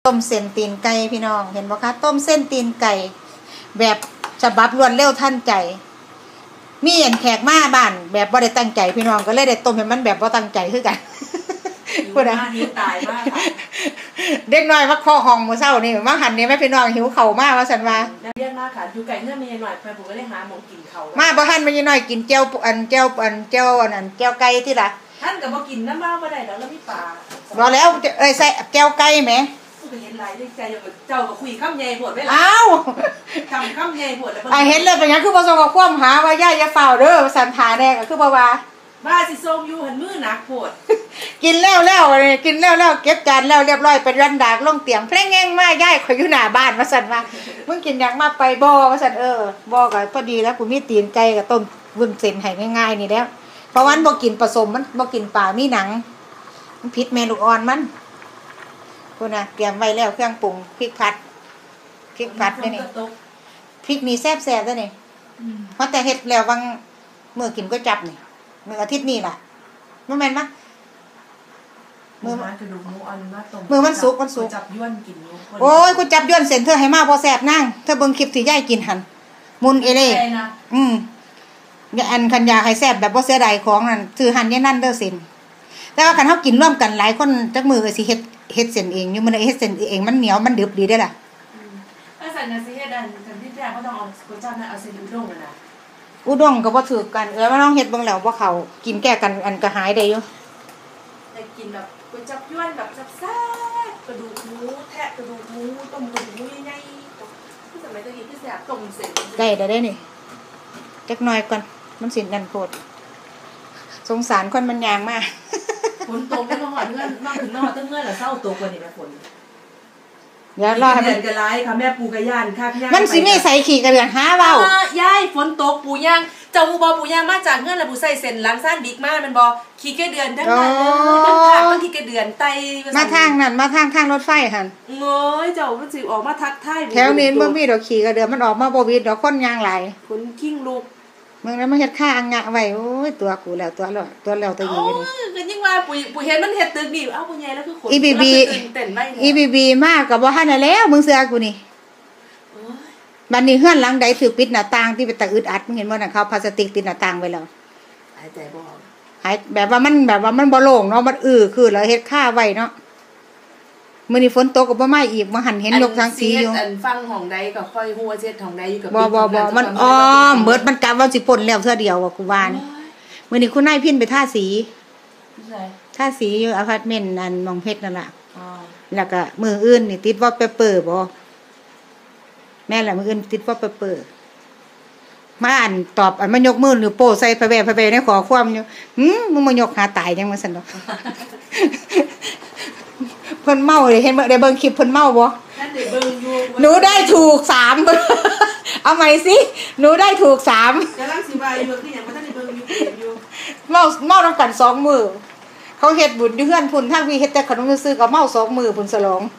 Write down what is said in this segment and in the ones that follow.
ต้มเส้นตีนไก่พี่น้องเห็นบ่คะต้มเส้นตีนไก่แบบฉบับรวดเร็วทันใจมีเห็นแขกมาบ้านแบบบ่ได้ตั้งใจพี่น้องก็เลยได้ต้มให้มันแบบบ่ตั้งใจคือกันพูดนะหิวตายมากค่ะเด็กน้อยมาเคาะห้องมื้อเช้านี่มาหันนี่แม่พี่น้องหิวข้าวมากว่าซั่นว่าเรียกมากค่ะอยู่ไก่เนื้อเมียหน่อยไปผมก็ได้หาหมองกินข้าวมาบ่ทันแม่น้อยกินแจ่วแจ่วไก่ที่ล่ะท่านก็บ่กินน้ำบ้าบ่ได้แล้วมีปลาบ่แล้วใส่แจ่วไก่แหมก็เห็นหลายเรื่องใจเจ้าก็คุยคำใหญ่โพดไว้ล่ะอ้าวคำใหญ่โพดแล้วเห็นเลยเป็นหยังคือบ่ส่งข้อความหาว่าย่าอย่าฝ้าวเด้อสันทาแน่ก็คือบ่ว่าสิส่งอยู่หันมือหนักโพดกินแล้วกินแล้วเก็บจานแล้วเรียบร้อยเป็นรันดากลงเตียงเพลงแง่งมาย่ายข่อยอยู่หน้าบ้านว่าซั่นว่ามึงกินหยังมาไปบ่ว่าซั่นบ่ก็พอดีแล้วกูมีตีนไก่กับต้มวุ้นเส้นให้ง่ายๆนี่แล้วเพราะวันบ่กินผสมมันบ่กินปลามีหนังมันผิดแม่ลูกอ่อนมันพุ่นน่ะเตรียมไว้แล้วเครื่องปรุงพริกผัดนี่พริกนี่แซ่บๆซะนี่เพราะแต่เฮ็ดแล้วบางมื้อกินก็จับนี่มื้ออาทิตย์นี้ล่ะบ่แม่นมั้ยมื้อกระดูกหมูอ่อนมาต้มมื้อมันสุกจับย้วนกินโอ้ยกูจับย้วนเส้นเธอให้มาบ่แซ่บนางเธอเบิ่งคลิปที่ยายกินหั่นมุนเอเล่อันคันอยากให้แซ่บแบบบ่เสียดายของนั่นซื้อหั่นอย่างนั้นเด้อเส้นแต่ว่าคันเฮากินร่วมกันหลายคนจักมื้อก็สิเฮ็ดเส้นเองอยู่มื้อนี้เฮ็ดเส้นเองมันเหนียวมันดึบดีเด้อล่ะถ้าสั่นน่ะสิเฮ็ดอันคันที่แรกก็ต้องเอาก๋วยจั๊บน่ะเอาเส้นอุด้งน่ะอุด้งก็บ่ถูกกันว่าน้องเฮ็ดเบิ่งแล้วบ่เข้ากินแก้กันอันก็หายได้อยู่แต่กินแบบก๋วยจั๊บย้วนแบบแซ่บๆกระดูกหมูแทะกระดูกหมูต้มกระดูกหมูใหญ่ๆที่สมัยตะกี้ที่แซ่บต้มเสร็จได้นี่จักหน่อยก่อนมันสินั่นโพดสงสารคนมันยางมากฝนตกแล้วมาหอดเงื่อนมาถึงมาหอดตั้งเงื่อนแล้วเศร้าตกกว่านี่แม่ฝนอย่ารอให้มันกระไรค่ะแม่ปูกระย่านค่ะย่างมันสิมีใส่ขี่กระเดือนหาเว้ายายฝนตกปูย่างเจ้าบ่ปูย่างมาจากเงื่อนแล้วปูใส่เส้นล้างซ่านบิ๊กมามันบ่ขี่กระเดือนทั้งนั้นทั้งขางทั้งขี่กระเดือนไตมาทางนั้นมาทางรถไฟหั่นเงยเจ้ามันสิออกมาทักทายแถวนี้บ่มีดอกขี่กระเดือนมันออกมาบ่วิดดอกคนยางหลายคนกิ้งลูกมึงแล้วมาเฮ็ดข้าอังงะไว้โอ้ยตัวกูแล้วตัวอยู่นี่ก็ยิ่งว่าปู่เห็นมันเฮ็ดตึกนี่เอ้าปู่ใหญ่แล้วคือคนอีบีมากก็บ่ทันแล้วมึงเสือกูนี่บัดนี้เฮือนหลังใดถือปิดหน้าต่างที่เป็นตะอึดอัดมึงเห็นบ่น่ะเขาพลาสติกติดหน้าต่างไว้แล้วหายใจบ่ออกหายแบบว่ามันบ่โล่งเนาะมันคือแล้วเฮ็ดข้าไว้เนาะมื้อนี้ฝนตกก็บ่มาอีกมาหันเห็นยกทางสีอยู่อันฟังห้องใดก็ค่อยฮู้ว่าเฮ็ดห้องใดอยู่กับบ่มันอ้อมเบิดมันกะว่าสิป่นแล้วเทื่อเดียวว่ากูว่านี่มื้อนี้คุณนายพินไปทาสีอยู่อพาร์ตเมนต์อันหนองเพชรนั่นล่ะแล้วก็มื้ออื่นนี่ติดวอลเปเปอร์บ่แม่ล่ะมื้ออื่นติดวอลเปเปอร์มาอันตอบอันมายกมือหรือโป้ใส่พะแวในขอความอยู่มึงมายกหาตายจังว่าซั่นดอกเพิ่นเมาเลยเห็นได้เบิ่งคลิปเพิ่นเมาบ่หนูได้ถูก3เอาใหม่สิหนูได้ถูก3 กำลังสิว่าอยู่คือหยังบ่ทันได้เบิ่งอยู่เมานำกัน2มื้อเขาเฮ็ดบุญอยู่เฮือนพุ่นทางพี่เฮ็ดแต่ขนมซื้อก็เมา2มื้อพุ่นฉลอง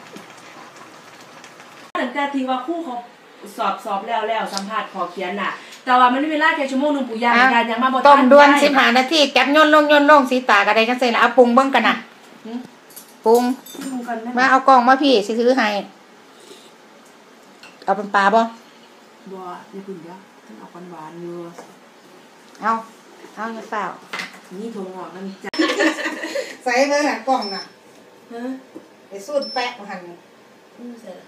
ตั้งแต่ที่ว่าครูเขาสอบแล้วสัมภาษณ์ขอเขียนน่ะแต่ว่ามันมีเวลาแค่ชั่วโมงนึงปู่ย่ายังมาบ่ทันต้มด่วน15นาทีจับย่นลงสีตาก็ได้จังซี่ล่ะเอาปรุงเบิ่งกันน่ะปรุงมาเอากล้องมาพี่สิถือให้เอาเป็นปลาบ่อย่าพึ่งเด้อท่านเอาหวานอยู่เอาอย่าเฝ้านี่ถั่วงอกนั่นจ้ะใส่เบิ่งน่ะกล้องน่ะไปสูดแปะหั่นใส่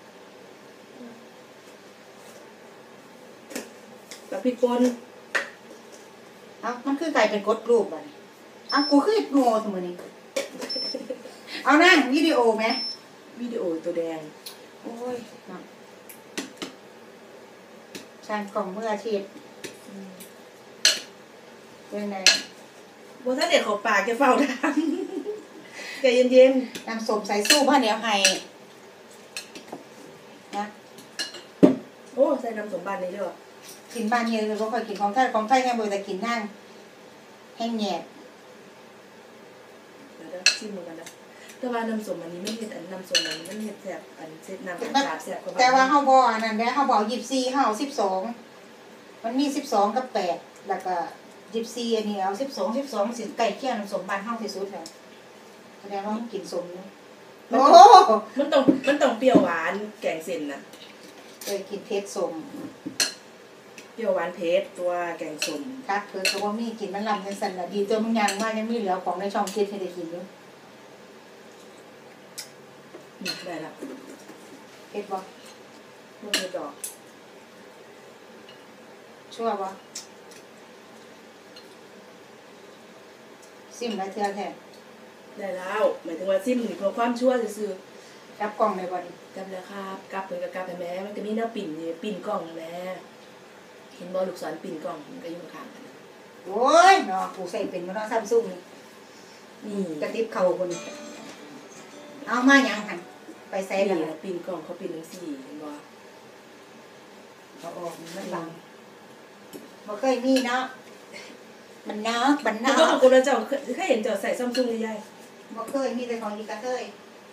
กับพี่ก้นมันคือไก่เป็นกดรูปบัดนี้กูคือโง่ซุมื้อนี้เอานั่งวิดีโอไหมวิดีโอตัวแดงโอ้ยช่างกล่องมืออาชีพเป็นไงบ่ถ้าเด็กขอปากจะเฝ้าทำใจเย็นน้ำส้มใส่สู้ผ้าเหนียวไห้นะโอ้ใส่น้ำส้มบ้านนี้ด้วยกินบ้านเยอะเลยเพราะเคยกินของไทยแค่เบอร์แต่กินนั่งแห้งแหนบเดี๋ยวชิมกันนะแต่ว่าน้ำส้มอันนี้ไม่เห็ดอันน้ำส้มอันนี้มันเห็ดแสบอันเส้นน้ำสาบแสบกว่าแต่ว่าเขาบอกอันนั้นเด้เขาบอก24เขา12มันมี12กับ8แล้วก็24อันนี้เอา12สิไก่เคี่ยวน้ำส้มบ้านเฮาที่สุดแล้วแสดงว่ากินส้มโอ้มันต้องเปรี้ยวหวานแกงเส้นน่ะเคยกินเพชรสมเปรี้ยวหวานเผ็ดตัวแกงส้มครับคือตัวว่ามีกินมันลำเป็นสันละดีตัวมึงยังว่ายังมีเหลือของในช่องคิดให้ได้กินอยู่ได้ละเผ็ดบ่มันมีดอกชั่วบ่ซิมแล้วเทื่อแท้ได้แล้วหมายถึงว่าซิมนี่เพื่อความชั่วซื่อๆกับกล้องได้บ่ดิกับแล้วครับกับเพิ่นก็กับให้แม่มันก็มีแนวปิ่นนี่ปิ่นกล้องแม่เห็นบ่ลูกศรปิ่นกล้องมันก็อยู่ข้างๆกันโอ้ยเนาะกูใส่เป็นบ่เนาะ Samsung นี่กระติบเข้าคนเอามาหยังหั่นไปใส่ล่ะปิ่นกล้องเขาปิ่นจังซี่เห็นบ่เอาออกมันบังบ่เคยมีเนาะมันเนาะบันเนาะก็คุณเจ้าเคยเห็นเจ้าใส่ Samsung ใหญ่ๆบ่เคยมีแต่ของอีกระเทย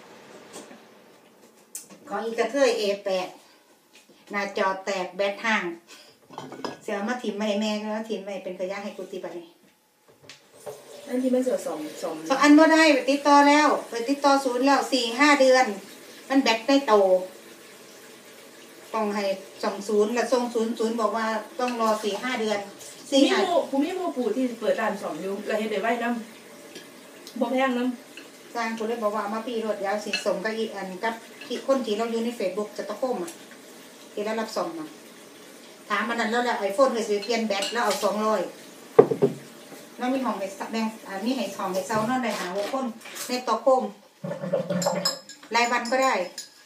ของอีกระเทย A8 หน้าจอแตกแบตห่างเสียมาถิ่มมาให้แม่ก็ถิ่มไว้เป็นขยะให้กูติบัดนี้อันที่มันเสีย2 อันบ่ได้ไปติดต่อแล้วไปติดต่อศูนย์แล้ว 4-5 เดือนมันแบตได้โตต้องให้20แล้วส่ง00บอกว่าต้องรอ 4-5 เดือนผู้มีหมู่ปู่ที่เปิดร้านสอนอยู่แล้วเฮ็ดได้ไว้นำบ่แพงนำสร้างคนเลยบอกว่ามาปีรถยาวสิส่งกับอีกอันกับที่คนที่เราอยู่ใน Facebook จะตะโกมอ่ะที่เรารับส่งมาถามมันนั้นแล้วแหละ iPhone เคยซื้อเปลี่ยนแบตแล้วเอา200แล้วมีห้องให้แบ่งมีให้ห้องให้เซานอนได้หา6คนในตะโกมรายวันก็ได้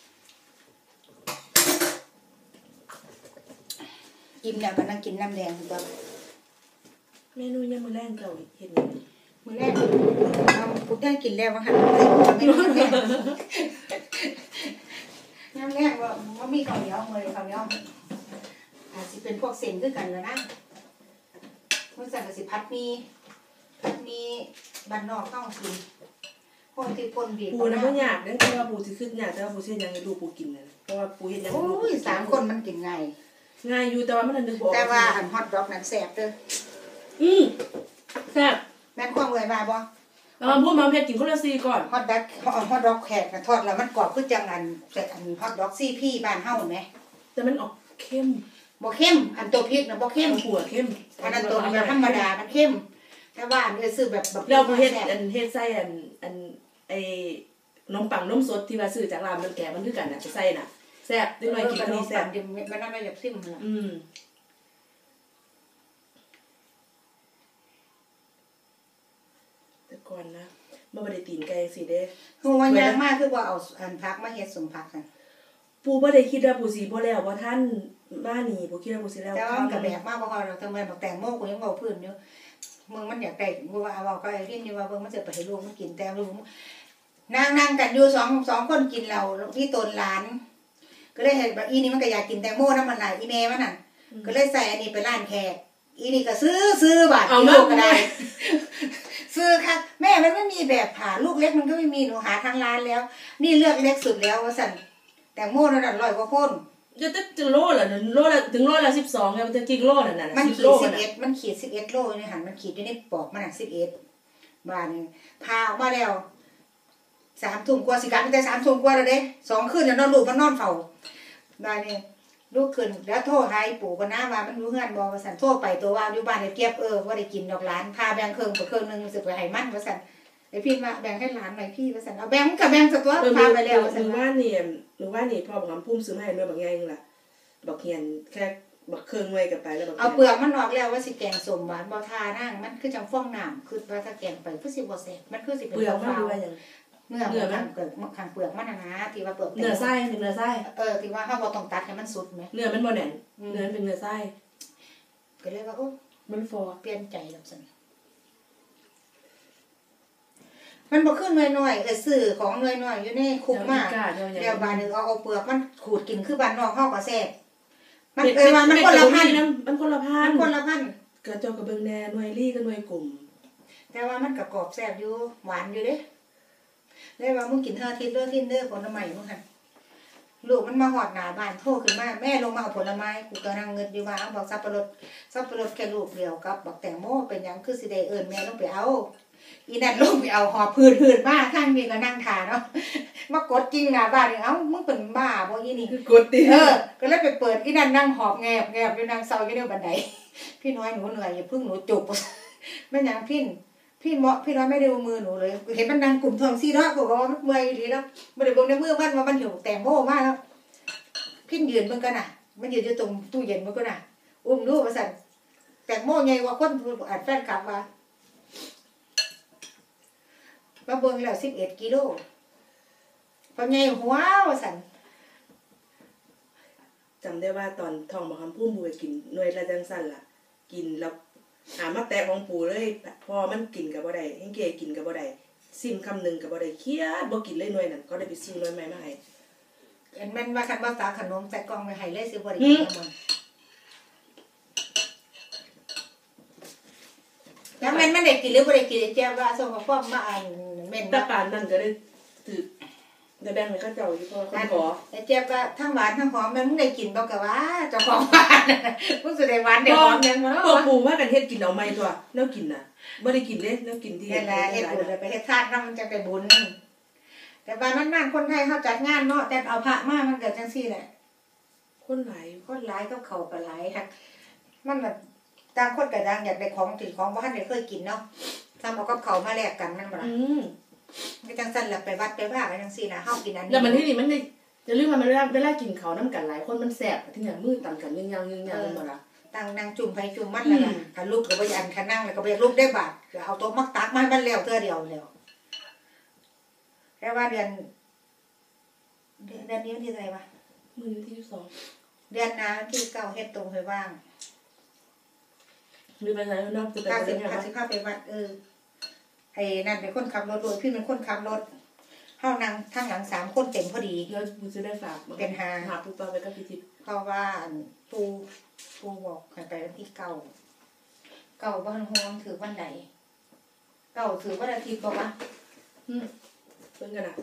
กินแล้วก็นั่งกินน้ำแดงบ่เมนูยามมื้อแลงเจ้าเฮ็ดมื้อแรกเอากูได้กินแล้วว่าหั่นไม่รู้แม่น้ำแรกว่ามีข้าวเหนียวมื้อข้าวเหนียวอาจสิเป็นพวกเส้นคือกันแล้วนะมื้อสั่นก็สิผัดมีบ้านนอกต้องกินคนที่คนบีบปูน่ะบ่ยากเด้อแต่ว่าปูสิคิดยากแต่ว่าปูสิเฮ็ดหยังให้ลูกปูกินน่ะเพราะว่าปูเฮ็ดหยังให้ลูกโอ้ย3คนมันกินง่ายอยู่แต่ว่ามันนึกบ่ออกแต่ว่าอันฮอทดอกนั้นแซ่บเด้อแซ่บแม่นความเอ่ยมาบ่พวกมาเฮ็ดกินคนละ4ก่อนฮอทดอกแขกน่ะทอดแล้วมันกรอบคือจังอันฮอทดอกCPบ้านเฮาแหมแต่มันออกเข้มบ่เข้มอันตัวพริกน่ะบ่เข้มหัวเข้มอันนั้นตัวแบบธรรมดามันเข้มแต่ว่าอันซื้อแบบแล้วเฮ็ดใส่อันไอ้นมปังนมสดที่ว่าซื้อจากร้านมันแก่มันคือกันน่ะจะใส่น่ะแซ่บนิดหน่อยกินนี่แซ่บมันน่าจะซิมล่ะแต่ก่อนนะบ่ได้ตีนไก่สิเด้คือว่ายากมากคือว่าเอาอันผักมาเฮ็ดสมผักกันปู่บ่ได้คิดว่าปู่สิบ่แล้วบ่ทันมานี่ปู่คิดว่าปู่สิแล้วแต่ว่าก็แบบมากบ่พอเราทำไมบักแตงโมกูยังเว้าพื้นอยู่มึงมันอยากได้กูว่าเอาก็ไอ้ที่นี่ว่าเบิ่งมันจะไปให้ลูกมันกินแต่ลูกนั่งกันอยู่2คนกินเราที่ตนหลานก็เลยเห็นว่าอีนี่มันก็อยากกินแตงโมนำมันหลายอีแม่มันน่ะก็เลยใส่อันนี้ไปร้านแขกอีนี่ก็ซื้อบาทลูกก็ได้ซื้อค่ะแม่มันไม่มีแบบผ่าลูกเล็กมันก็ไม่มีหนูหาทางร้านแล้วนี่เลือกเล็กสุดแล้วว่าสั่นแตงโมนั่น100กว่าคนจะโลละโลละถึงโลละ12แล้วมันจะกี่โลนั่นน่ะมันขีด11มันขีด11โลนี่หั่นมันขีดอยู่ในปอกมันน่ะ11บาทนึงพาออกมาแล้ว3 ทุ่มกว่าสิกลับแต่3 ทุ่มกว่าแล้วเด้2คืนแล้วนอนลูกมันนอนเฝ้าได้นี่ลูกขึ้นแล้วโทรหาปู่ก็นะว่ามันอยู่เฮือนบ่ว่าซั่นโทรไปตัวว่าอยู่บ้านได้เก็บบ่ได้กินดอกหลานพาแบ่งครึ่งไปครึ่งนึงสิไปให้มันว่าซั่นไอ้พี่ว่าแบ่งให้หลานหน่อยพี่ว่าซั่นเอาแบ่งก็แบ่งซะตัวพาไปแล้วว่าซั่นว่านี่พ่อบอกพุ่มซื้อมาให้ด้วยบางอย่างนึงล่ะบักเฮียนแค่บักเครื่องไว้กับไปแล้วบักเอาเปลือกมันออกแล้วว่าสิแกงส้มหวานบ่ทานั่งมันคือจังฟ้องน้ำคือว่าถ้าแกงไปคือสิบ่แซ่บมันคือสิเป็นเปลือกมันว่าหยังเนื้อมันเปลือกข้างเปลือกมันนะที่ว่าเปลือกเนื้อไส้ที่ว่าเฮาบ่ต้องตัดให้มันสุดแหมเนื้อมันบ่แน่นเนื้อเป็นเนื้อไส้ก็เลยว่าโอ้มันฟอเปลี่ยนใจแล้วซั่นมันบ่ขึ้นน้อยๆซื้อของน้อยๆอยู่ในคุกมาแล้วบาดนึงเอาเปลือกมันขูดกินคือบ้านนอกเฮาก็แซ่บมันว่ามันคนละพันมันคนละพันก็เจ้าก็เบิ่งแน่หน่วยลี่กับหน่วยกลุ่มแต่ว่ามันก็กรอบแซ่บอยู่หวานอยู่เด้เลยว่ามึงกินเธอทิศเด้อทิศเด้อผลไม้มึงหั่นลูกมันมาฮอดหน้าบ้านโทรขึ้นมาแม่ลงมาเอาผลไม้กูก็นั่งเงินอยู่ว่าบอกสับปะรดแค่ลูกเดียวกับบักแตงโมเป็นหยังคือสิได้เอิ้นแม่ลงไปเอาอีนั่นลงไปเอาหอบพื้นมาข้างนี้ก็นั่งทาเนาะมากดกิ้งหน้าบ้านเอ้ามึงเป็นบ้าบ่อีนี่คือกดติก็เลยไปเปิดอีนั่นนั่งหอบแงบอยู่นั่งเศร้าอยู่ในบันไดพี่น้อยหนูเหนื่อยอย่าพึ่งหนูจุกแม่ยังพี่เหมาะพี่น้อยไม่ได้ดูมือหนูเลยเห็นมันนั่งกลุ่มทองซี่เนาะบอกว่ามันเมื่อยดีแล้วบ่ได้เบิ่งในมือมันว่ามันหิวแตงโมมากแล้วพี่ยืนมึงกันน่ะมันยืนอยู่ตรงตู้เย็นมึงก็น่ะอุ้มลูกมาสั่นแตงโมใหญ่กว่าคนอัดแฟนกลับมาเบิ่งแล้ว11 กิโลพอใหญ่หัวว่าสั่นจำได้ว่าตอนท้องบ่คำพุ่มปูไปกินหน่วยละจังสั่นล่ะกินแล้วหามาแตะของปูเลยพอมันกินก็บ่ได้เฮงเกกินก็บ่ได้ซิมคำนึงก็บ่ได้เครียดบ่กินเลยหน่วยนั้นก็ได้ไปซื้อหน่วยใหม่มาให้อันมันว่าคันบ่ตาขนมใส่กล่องไว้ให้เลยสิบ่ได้กินมันแล้วมันได้กินหรือบ่ได้กินแจ้วว่าส่งพ่อมาอ่านแม่นตะปานนั่นก็ได้ถือจะแบ่งให้เขาเจ้าอยู่พอคนขอแต่แจ้วว่าทั้งหวานทั้งหอมมันมึงได้กินบ่ก็ว่าเจ้าของบ้านมึงสิได้หวานได้หอมยังบ่เนาะพวกปูว่ากันเฮ็ดกินเอาใหม่ตัวแนวกินน่ะบ่ได้กินเด้แนวกินที่นั่นแหละเฮ็ดบุญไปเฮ็ดทานนำมันจะได้บุญแต่บ้านนั้นคนไทยเฮาจัดงานเนาะแต่เอาพระมามันก็จังซี่แหละคนหลายก็เข้าก็หลายค่ะมันแบบต่างคนก็ต่างอยากได้ของถือของบ่ทันได้เคยกินเนาะทำเอากับเขามาแลกกันมันบ่ล่ะก็จังซั่นล่ะไปวัดไปว่ากันจังซี่นะเฮากินอันนี้แล้วมันที่นี่มันได้จะลืมว่ามันเวลากินข้าวนำกันหลายคนมันแซ่บที่เนี่ยมือตำกันยังๆบ่ล่ะตั้งนั่งจุ่มไปจุ่มมันนั่นล่ะถ้าลุกก็บ่ยันคันนั่งแล้วก็บ่ลุกได้บาดก็เอาโต๊ะมาตักมันแล้วเทื่อเดียวแล้วแต่ว่าเดือนนี้ที่เท่าไหร่วะมื้อที่ 2เดือนหน้าที่9เฮ็ดตรงให้ว่างหรือไปไหนนอกจะไปสิพาไปวัดไอ้นั่นเป็นคนขับรถโดยพี่เป็นคนขับรถเฮานั่งทางหลัง3คนเต็มพอดีเดี๋ยวกูจะได้ฝากเป็นหาปูต่อไปกับพี่ทิพย์เพราะว่าปูบอกให้ไปวันที่9บ่ทันฮ้อนถือวันใด9ถือวันอาทิตย์บ่วะเพิ่นกันน่ะ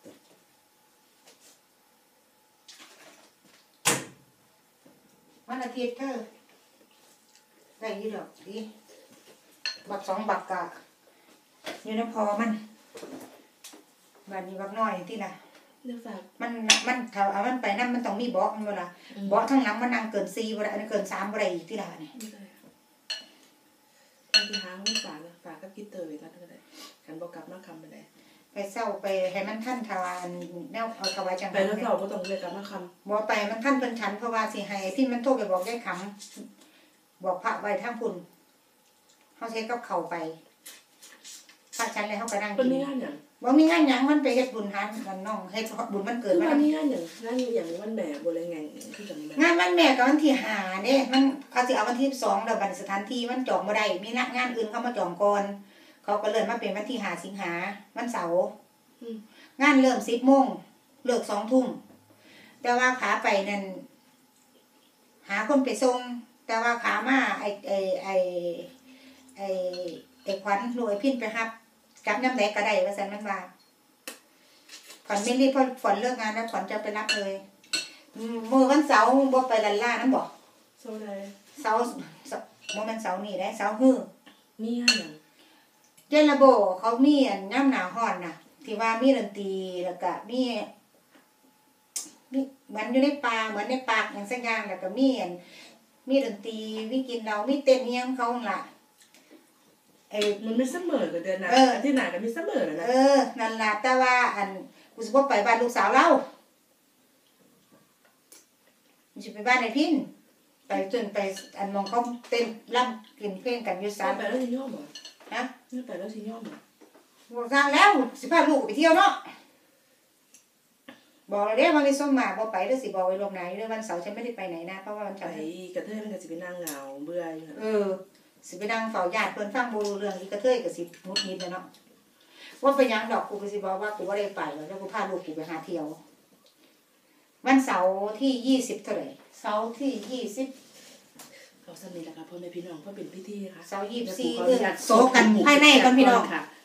วันอาทิตย์ได้ยี่ดอกดิบัก2บักกะอยู่ในพอมันบัดนี้บักน้อยที่น่ะเรื่องฝากมันถ้าเอามันไปนำมันต้องมีเบาะมันบ่ล่ะเบาะข้างหลังมันนั่งเกิน4บ่ได้อันนี้เกิน3บ่ได้อีกที่ล่ะนี่มันสิหาของฝากกับกิเตอร์ไว้กันก็ได้กันบ่กลับมาคำไปได้ไปเศร้าไปให้มันท่านทวารแนวเอาถวายจังไปแล้วเศร้าบ่ต้องเลยกลับมาคำบ่ไปมันท่านเพิ่นฉันเพราะว่าสิให้ที่มันโทรไปบอกยายคำบอกพระไว้ทางพุ่นเฮาเฮ็ดกับเขาไปพระฉันแล้วเฮาก็นั่งกินมีงานหยังบ่มีงานหยังมันไปเฮ็ดบุญหากันน้องเฮ็ดบุญมันเกิดมันมีงานหยังวันแม่บ่เลยไงคือจังงานวันแม่ก็วันที่5เด้มันเขาสิเอาวันที่2แล้วบัดสถานที่มันจองบ่ได้มีงานอื่นเข้ามาจองก่อนเขาก็เลื่อนมาเป็นวันที่5 สิงหาวันเสาร์งานเริ่ม 10:00 นเลิก 20:00 นแต่ว่าขาไปนั่นหาคนไปส่งแต่ว่าขามาไอ้ขวัญลูกไอ้พินไปรับกลับยามใดก็ได้ว่าซั่นมันว่าขวัญไม่รีบเพราะขวัญเลิกงานแล้วขวัญจะไปรับเลยมื้อวันเสาร์บ่ไปลั่นล่านำบ่เสาร์ใดเสาร์บ่แม่นเสาร์นี้ได้เสาร์ฮื้อมีงานหยังเจระโบเขามีอันยามหน้าร้อนน่ะที่ว่ามีดนตรีแล้วก็มีเหมือนอยู่ในป่าเหมือนในปากอย่างสักอย่างแล้วก็มีดนตรีมีกินเหล้ามีเต้นเฮียงเขาล่ะมันไม่เสมอกับเดือนหน้าอาทิตย์หน้าก็มีเสมอแล้วนะนั่นล่ะแต่ว่าอันกูสิบ่ไปบ้านลูกสาวเรากูสิไปบ้านไอ้พินไปจนไปอันมองเขาเต้นรำกินเพลงกันอยู่3 ไปแล้วสิยอมบ่ฮะไปแล้วสิยอมบ่บอกทางแล้วสิพาลูกไปเที่ยวเนาะบอกเลยว่ามีส้มมาบ่ไปเด้อสิบอกไว้ล่วงหน้าอยู่เด้อวันเสาร์ฉันไม่ได้ไปไหนนะเพราะว่าวันเสาร์กระเทยมันก็สิไปนั่งเหงาเบื่ออยู่สิไปนั่งเฝ้าญาติเพิ่นฟังบ่รู้เรื่องอีกระเทยก็สิหงุดหงิดเนาะว่าเป็นหยังดอกกูก็สิบอกว่ากูบ่ได้ไปแล้วกูพาลูกกูไปหาเที่ยววันเสาร์ที่20เท่าไหร่เสาร์ที่20 เอาซั่นนี่ล่ะค่ะพ่อแม่พี่น้องเพื่อเป็นพิธีค่ะเสาร์24โซกันภายในก่อนพี่น้อง